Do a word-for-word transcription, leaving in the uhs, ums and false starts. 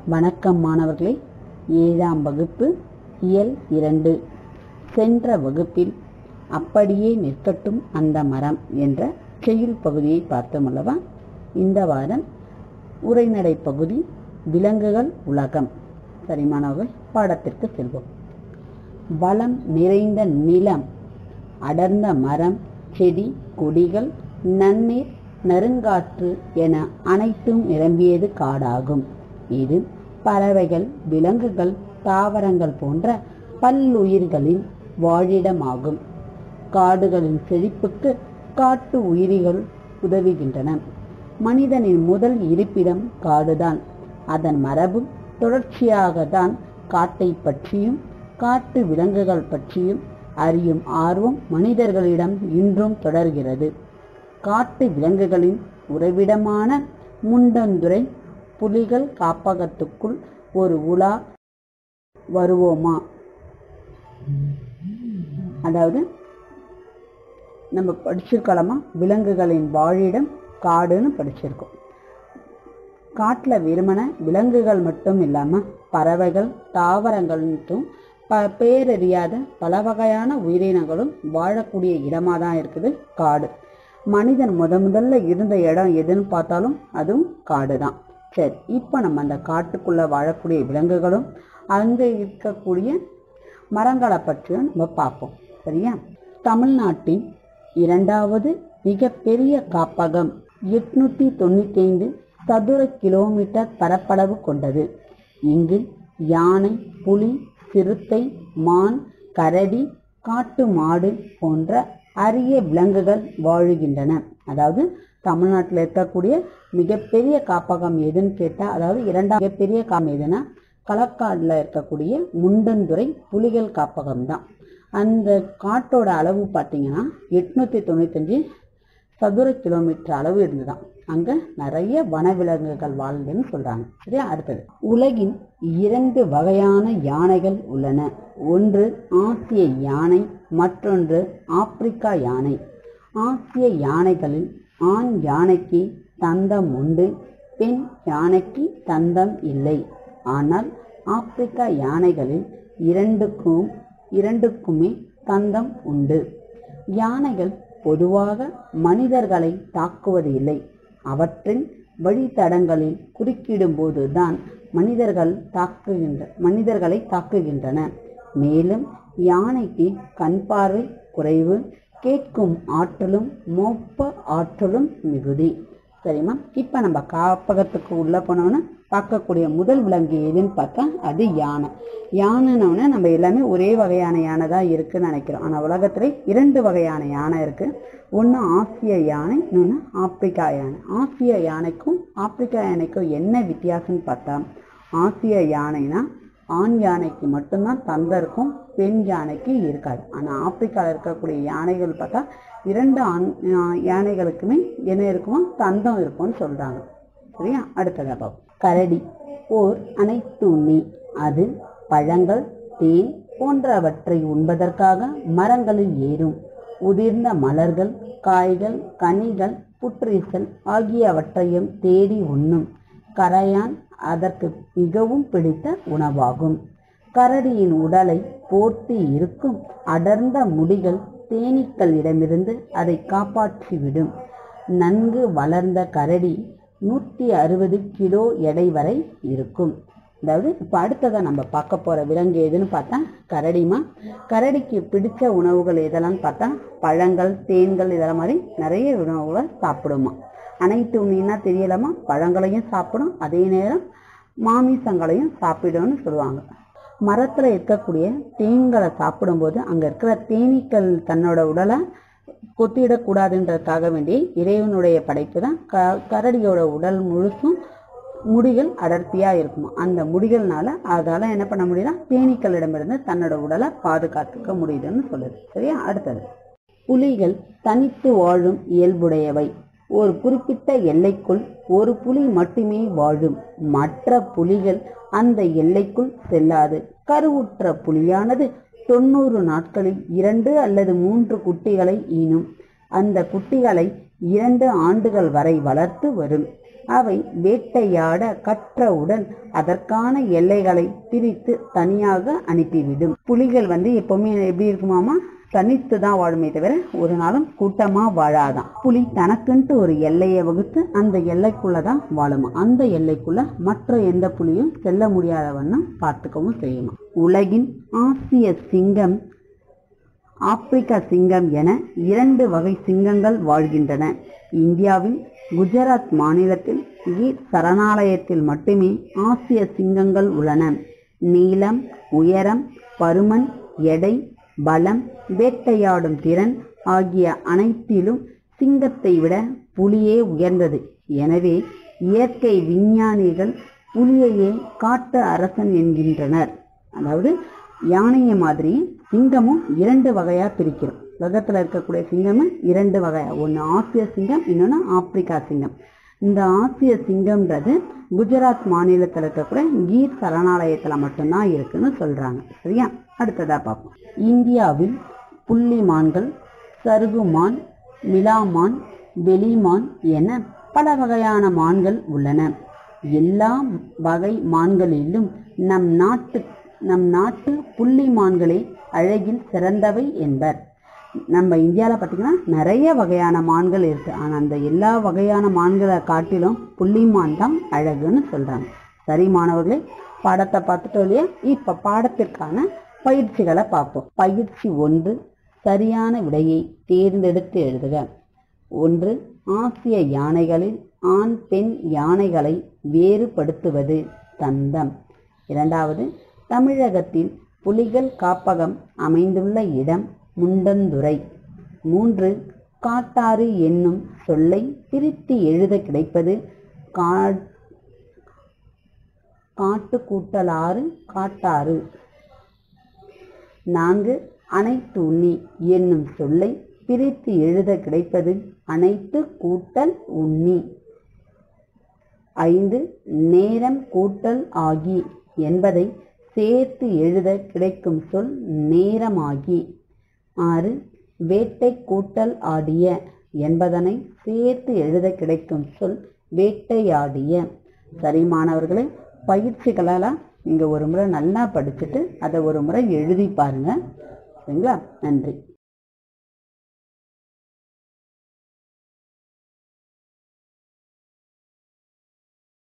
வணக்கம் மாணவர்களே. ஏழாம் வகுப்பு இயல் இரண்டு. சென்ற வகுப்பில் அப்படியே நிற்கட்டும் அந்த மரம் என்ற செய்யுள் பகுதியை பார்த்தோம் அல்லவா? இந்த வாரம் உரைநடை பகுதி விலங்குகள் உலகம். சரி மாணவர்கள், பாடத்திற்கு செல்வோம். வளம் நிறைந்த நிலம், அடர்ந்த மரம், செடி கொடிகள், நன்னீர், நறுங்காற்று என அனைத்தும் நிரம்பியது காடாகும். இது பறவைகள், விலங்குகள், தாவரங்கள் போன்ற பல்லுயிர்களின் வாழிடமாகும். காடுகளின் செழிப்புக்கு காட்டு உயிரிகள் உதவுகின்றன. மனிதனின் முதல் இருப்பிடம் காடுதான். அதன் மரபு தொடர்ச்சியாக தான் காட்டை பற்றியும் காட்டு விலங்குகள் பற்றியும் அறியும் ஆர்வம் மனிதர்களிடம் இன்றும் தொடர்கிறது. காட்டு விலங்குகளின் உறைவிடமான முண்டந்துறை புலிகள் காப்பகத்துக்குள் ஒரு உலா வருவோமா? அதாவது நம்ம படிச்சிருக்கலாமா, விலங்குகளின் வாழிடம் காடுன்னு படிச்சிருக்கோம். காட்டில் வெறுமன விலங்குகள் மட்டும் இல்லாமல் பறவைகள், தாவரங்களும் ப பேரறியாத பல வகையான உயிரினங்களும் வாழக்கூடிய இடமாக தான் இருக்குது காடு. மனிதன் முத முதல்ல இருந்த இடம் எதுன்னு பார்த்தாலும் அதுவும் காடு தான். சரி, இப்போ நம்ம அந்த காட்டுக்குள்ளே வாழக்கூடிய விலங்குகளும் அங்கே இருக்கக்கூடிய மரங்களை பற்றியும் நம்ம பார்ப்போம். சரியா? தமிழ்நாட்டின் இரண்டாவது மிகப்பெரிய காப்பகம் எட்நூற்றி தொண்ணூற்றி ஐந்து சதுர கிலோமீட்டர் பரப்பளவு கொண்டது. இங்கு யானை, புலி, சிறுத்தை, மான், கரடி, காட்டு மாடு போன்ற அரிய விலங்குகள் வாழுகின்றன. அதாவது தமிழ்நாட்டில் இருக்கக்கூடிய மிகப்பெரிய காப்பகம் எதுன்னு கேட்டால், அதாவது இரண்டாம் மிகப்பெரிய காப்பகம் எதுனா களக்காடில் இருக்கக்கூடிய முண்டந்துறை புலிகள் காப்பகம் தான். அந்த காட்டோட அளவு பார்த்தீங்கன்னா எட்நூற்றி தொண்ணூத்தஞ்சு சதுர கிலோமீட்டர் அளவு இருந்துதான். அங்கே நிறைய வனவிலங்குகள் வாழ்ந்துன்னு சொல்கிறாங்க. சரியா? அடுத்தது, உலகின் இரண்டு வகையான யானைகள் உள்ளன. ஒன்று ஆசிய யானை, மற்றொன்று ஆப்பிரிக்கா யானை. ஆசிய யானைகளில் ஆண் யானைக்கு தந்தம் உண்டு, பெண் யானைக்கு தந்தம் இல்லை. ஆனால் ஆப்பிரிக்கா யானைகளில் இரண்டுக்கும் இரண்டுக்குமே தந்தம் உண்டு. யானைகள் பொதுவாக மனிதர்களை தாக்குவது இல்லை. அவற்றின் வழித்தடங்களில் குறுக்கிடும் போதுதான் மனிதர்கள் தாக்குகின்ற மனிதர்களை தாக்குகின்றன. மேலும் யானைக்கு கண் பார்வை குறைவு, கேட்கும் ஆற்றலும் மோப்ப ஆற்றலும் மிகுதி. சரிம்மா? இப்போ நம்ம காப்பகத்துக்கு உள்ளே போனோன்னா பார்க்கக்கூடிய முதல் விலங்கு எதுன்னு பார்த்தா அது யானை. யானைன்னொன்னே நம்ம எல்லாமே ஒரே வகையான யானை தான் இருக்குதுன்னு நினைக்கிறோம். ஆனால் உலகத்தில் இரண்டு வகையான யானை இருக்குது. ஒன்று ஆசிய யானை, இன்னொன்று ஆப்பிரிக்கா யானை. ஆசிய யானைக்கும் ஆப்பிரிக்கா யானைக்கும் என்ன வித்தியாசம்னு பார்த்தா, ஆசிய யானைனா ஆண் யானைக்கு மட்டும்தான் தந்தம் இருக்கும், பெண் யானைக்கு இருக்காது. ஆனால் ஆப்பிரிக்காவில் இருக்கக்கூடிய யானைகள் பார்த்தா இரண்டு ஆண் யானைகளுக்குமே என்ன இருக்குமோ தந்தம் இருக்கும்னு சொல்கிறாங்க. சரியா? அடுத்ததாக பார்ப்போம். கரடி ஓர் அனைத்துண்ணி. அது பழங்கள், தேன் போன்றவற்றை உண்பதற்காக மரங்களில் ஏறும். உதிர்ந்த மலர்கள், காய்கள், கனிகள், புற்றீசல் ஆகியவற்றையும் தேடி உண்ணும். கரையான் அதற்கு மிகவும் பிடித்த உணவாகும். கரடியின் உடலை போர்த்தி இருக்கும் அடர்ந்த முடிகள் தேனீக்களிடமிருந்து அதை காப்பாற்றிவிடும். நன்கு வளர்ந்த கரடி நூற்றி அறுபது கிலோ எடை வரை இருக்கும். அதாவது இப்போ அடுத்ததான் நம்ம பார்க்க போகிற விலங்கு எதுன்னு பார்த்தா கரடிமா. கரடிக்கு பிடிச்ச உணவுகள் எதெல்லாம் பார்த்தா பழங்கள், தேன்கள், இதெல்லாம் மாதிரி நிறைய உணவுகளை சாப்பிடுமா. அனைத்து உண்ணின்னா தெரியலாமா, பழங்களையும் சாப்பிடும், அதே நேரம் மாமிசங்களையும் சாப்பிடும்னு சொல்லுவாங்க. மரத்தில் இருக்கக்கூடிய தேன்களை சாப்பிடும்போது அங்கே இருக்கிற தேனீக்கள் தன்னோட உடலை கொத்திடக்கூடாதுன்றதுக்காக வேண்டி இறைவனுடைய படைப்பு தான் க கரடியோட உடல் முழுசும் முடிகள் அடர்த்தியாக இருக்குமா. அந்த முடிகள்னால அதால் என்ன பண்ண முடியுதுன்னா தேனீக்களிடமிருந்து தன்னோட உடலை பாதுகாத்துக்க முடியுதுன்னு சொல்லுது. சரியா? அடுத்தது, புலிகள் தனித்து வாழும் இயல்புடையவை. ஒரு குறிப்பிட்ட எல்லைக்குள் ஒரு புலி மட்டுமே வாழும். மற்ற புலிகள் அந்த எல்லைக்குள் செல்லாது. கருவுற்ற புலியானது தொண்ணூறு நாட்களில் இரண்டு அல்லது மூன்று குட்டிகளை ஈனும். அந்த குட்டிகளை இரண்டு ஆண்டுகள் வரை வளர்த்து வரும். அவை வேட்டையாட கற்றவுடன் அதற்கான எல்லைகளை பிரித்து தனியாக அனுப்பிவிடும். புலிகள் வந்து எப்பவுமே எப்படி இருக்குமாமா, தனித்து தான் வாழுமே தவிர ஒரு நாளும் கூட்டமா வாழாதான். புலி தனக்குன்ட்டு ஒரு எல்லையை வகுத்து அந்த எல்லைக்குள்ளதான் வாழுமா. அந்த எல்லைக்குள்ள மற்ற எந்த புலியும் செல்ல முடியாத வண்ணம் பார்த்துக்கவும் செய்யுமா. உலகின் ஆசிய சிங்கம், ஆப்பிரிக்கா சிங்கம் என இரண்டு வகை சிங்கங்கள் வாழ்கின்றன. இந்தியாவின் குஜராத் மாநிலத்தில் கீர் சரணாலயத்தில் மட்டுமே ஆசிய சிங்கங்கள் உள்ளன. நீளம், உயரம், பருமன், எடை, பலம், வேட்டையாடும் திறன் ஆகிய அனைத்திலும் சிங்கத்தை விட புலியே உயர்ந்தது. எனவே இயற்கை விஞ்ஞானிகள் புலியையே காட்டு அரசன் என்கின்றனர். அதாவது யானையை மாதிரி சிங்கமும் இரண்டு வகையா பிரிக்கிறோம். உலகத்துல இருக்கக்கூடிய சிங்கமும் இரண்டு வகையா, ஒன்று ஆசிய சிங்கம், இன்னொன்று ஆப்பிரிக்கா சிங்கம். இந்த ஆசிய சிங்கம்ன்றது குஜராத் மாநிலத்தில் இருக்கக்கூடிய கீர் சரணாலயத்துல மட்டும்தான் இருக்குன்னு சொல்றாங்க. சரியா? அடுத்ததா பார்ப்போம். இந்தியாவில் புள்ளிமான்கள், சருகுமான், மிலாமான், வெளிமான் என பல வகையான மான்கள் உள்ளன. எல்லா வகை மான்களிலும் நம் நாட்டு நம் நாட்டு புள்ளிமான்களே அழகில் சிறந்தவை என்பர். நம்ம இந்தியாவில் பார்த்தீங்கன்னா நிறைய வகையான மான்கள் இருக்கு. ஆனால் அந்த எல்லா வகையான மான்களை காட்டிலும் புள்ளிமான் தான் அழகுன்னு சொல்றாங்க. சரி மாணவர்களே, பாடத்தை பார்த்துட்டோம் இல்லையா? இப்ப பாடத்திற்கான பயிற்சிகளை பார்ப்போம். பயிற்சி ஒன்று, சரியான விடையை தேர்ந்தெடுத்து எழுதுக. ஒன்று, ஆசிய யானைகளில் ஆண் பெண் யானைகளை வேறுபடுத்துவது தந்தம். இரண்டாவது, தமிழகத்தில் புலிகள் காப்பகம் அமைந்துள்ள இடம் முண்டந்துறை. மூன்று, காட்டாறு என்னும் சொல்லை பிரித்து எழுத கிடைப்பது காட்டு கூட்டலாறு காட்டாறு. நான்கு, அனைத்து உண்ணி என்னும் சொல்லை பிரித்து எழுத கிடைப்பது அனைத்து கூட்டல் உண்ணி. ஐந்து, நேரம் கூட்டல் ஆகி என்பதை சேர்த்து எழுத கிடைக்கும் சொல் நேரமாகி. ஆறு, வேட்டை கூட்டல் ஆடிய என்பதனை சேர்த்து எழுத கிடைக்கும் சொல் வேட்டையாடிய. சரி மாணவர்களே, பயிற்சிகளெல்லாம் இங்க ஒரு முறை நல்லா படிச்சுட்டு அதை ஒரு முறை எழுதி பாருங்க. சரிங்களா? நன்றி.